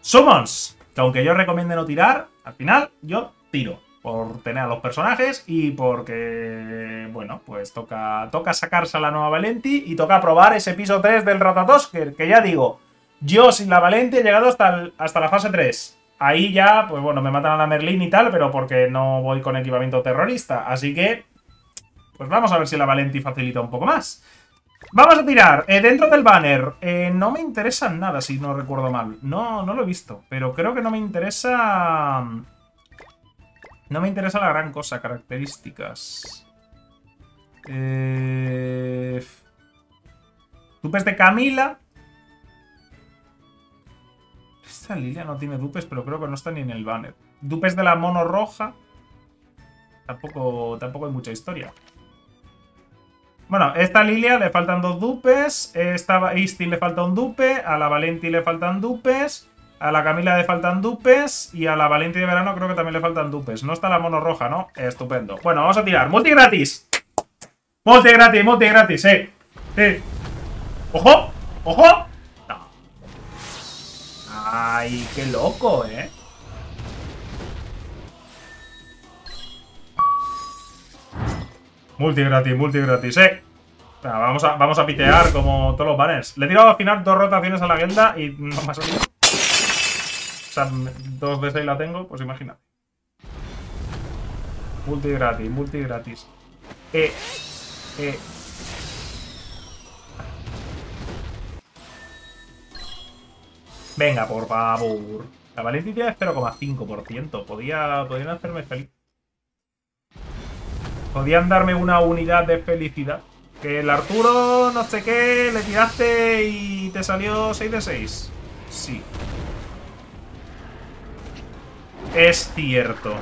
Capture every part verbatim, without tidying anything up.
Summons. Que aunque yo recomiende no tirar, al final yo tiro. Por tener a los personajes y porque, bueno, pues toca, toca sacarse a la nueva Valenti y toca probar ese piso tres del Ratatosker. Que ya digo, yo sin la Valenti he llegado hasta, el, hasta la fase tres. Ahí ya, pues bueno, me matan a la Merlin y tal, pero porque no voy con equipamiento terrorista. Así que, pues vamos a ver si la Valenti facilita un poco más. Vamos a tirar. Eh, dentro del banner, eh, no me interesa nada, si no recuerdo mal. No, no lo he visto, pero creo que no me interesa... No me interesa la gran cosa. Características. Eh... Dupes de Camila. Esta Lilia no tiene dupes, pero creo que no está ni en el banner. Dupes de la mono roja. Tampoco, tampoco hay mucha historia. Bueno, esta Lilia le faltan dos dupes. Esta Istin le falta un dupe. A la Valenti le faltan dupes. A la Camila le faltan dupes. Y a la Valenti de verano creo que también le faltan dupes. No está la mono roja, ¿no? Estupendo. Bueno, vamos a tirar. Multi gratis. Multi gratis, multi gratis, eh. Eh. ¡Ojo! ¡Ojo! No. ¡Ay, qué loco, eh! Multi gratis, multi gratis, eh. Venga, vamos, a, vamos a pitear como todos los banners. Le he tirado al final dos rotaciones a la guelda y no me ha salido. O sea, dos de seis la tengo, pues imagínate. Multi gratis, multi gratis. Eh. Eh. Venga, por favor. La Valenti tiene cero coma cinco por ciento. Podía, podían hacerme feliz. Podían darme una unidad de felicidad. Que el Arturo, no sé qué, le tiraste y te salió seis de seis. Sí. Es cierto.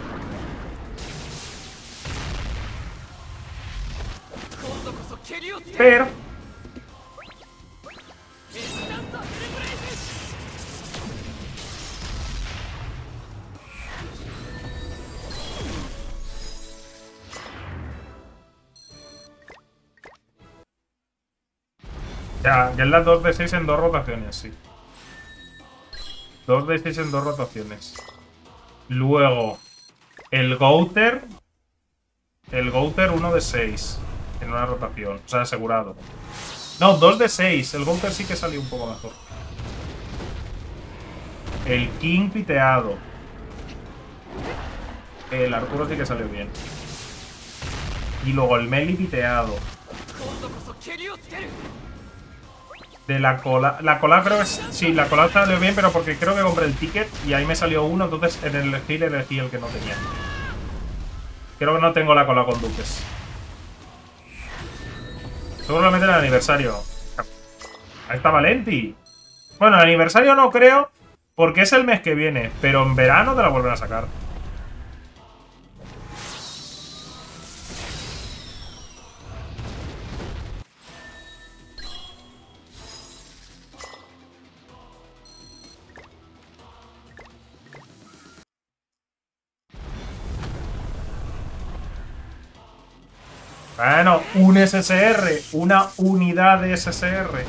Pero... Ya, ya es la dos de seis en dos rotaciones, sí. dos de seis en dos rotaciones. Luego, el Gouter. El Gouter uno de seis en una rotación. O sea, asegurado. No, dos de seis. El Gouter sí que salió un poco mejor. El King piteado. El Arturo sí que salió bien. Y luego el Meli piteado. De la cola. La cola creo que es. Sí, la cola salió bien, pero porque creo que compré el ticket y ahí me salió uno. Entonces en el elegir elegí el que no tenía. Creo que no tengo la cola con duques. Seguramente en el aniversario. Ahí está Valenti. Bueno, el aniversario no creo, porque es el mes que viene. Pero en verano te la vuelven a sacar. Bueno, un S S R, una unidad de S S R.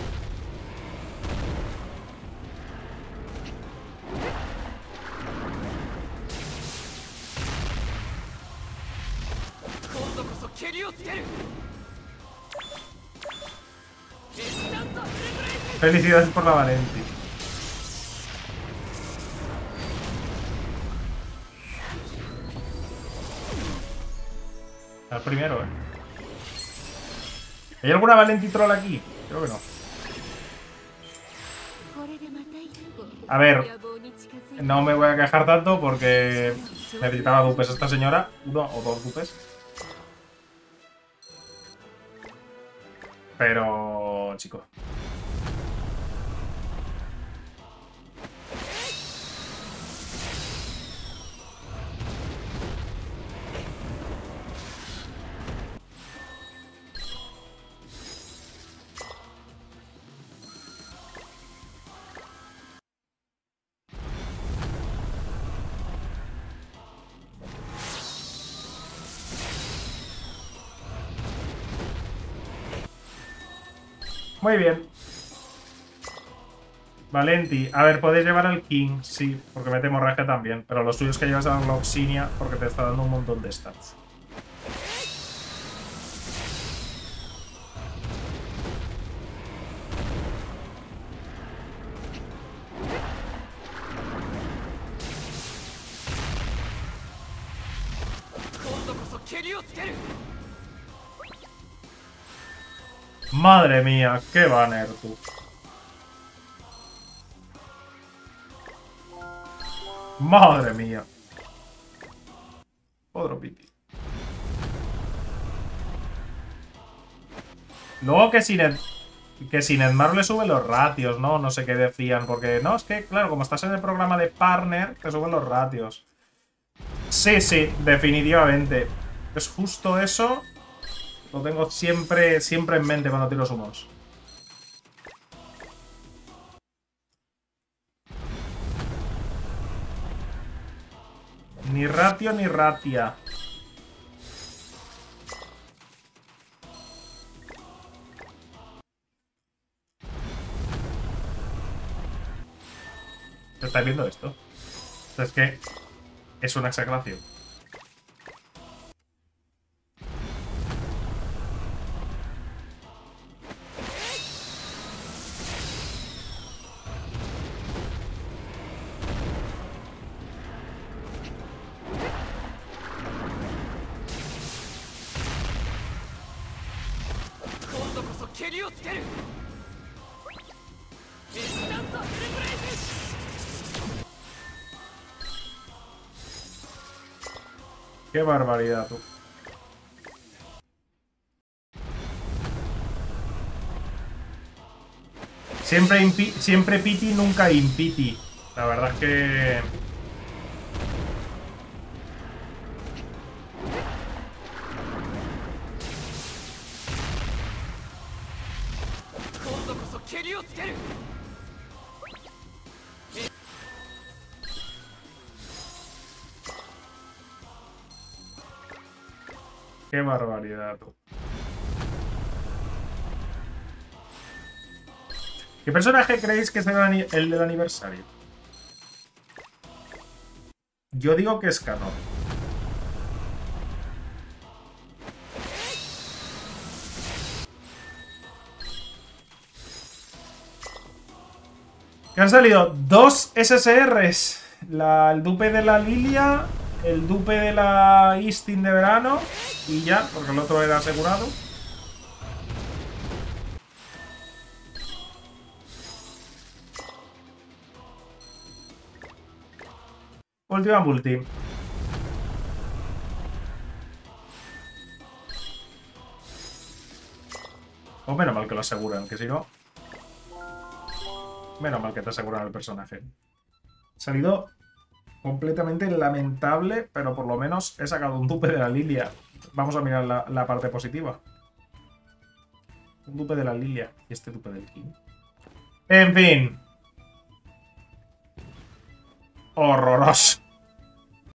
Felicidades por la Valenti. El primero, eh. ¿Hay alguna Valenti troll aquí? Creo que no. A ver, no me voy a quejar tanto porque necesitaba dupes esta señora. Uno o dos dupes. Pero, chico. Muy bien. Valenti. A ver, podéis llevar al King, sí, porque mete hemorragia también. Pero lo suyo es que llevas a la Oxinia porque te está dando un montón de stats. Madre mía, qué banner, tú. Madre mía. Otro piti. Luego que sin, Ed, que sin Edmar le suben los ratios, ¿no? No sé qué decían, porque no, es que, claro, como estás en el programa de partner, te suben los ratios. Sí, sí, definitivamente. Es justo eso. Lo tengo siempre, siempre en mente cuando tiro sumos. Ni ratio ni ratia. ¿Estáis viendo esto? Es que es una exageración. Qué barbaridad, tú. Siempre, impi siempre piti, nunca impiti. La verdad es que... Qué barbaridad, tú. ¿Qué personaje creéis que es el, el del aniversario? Yo digo que es Canor. Que han salido dos S S Rs. La, el dupe de la Lilia, el dupe de la Istin de verano y ya, porque el otro era asegurado. Última multi. O menos mal que lo aseguran, que si no... Menos mal que te aseguran el personaje. Ha salido completamente lamentable, pero por lo menos he sacado un dupe de la Lilia. Vamos a mirar la, la parte positiva. Un dupe de la Lilia. Y este dupe del King. En fin. Horroroso.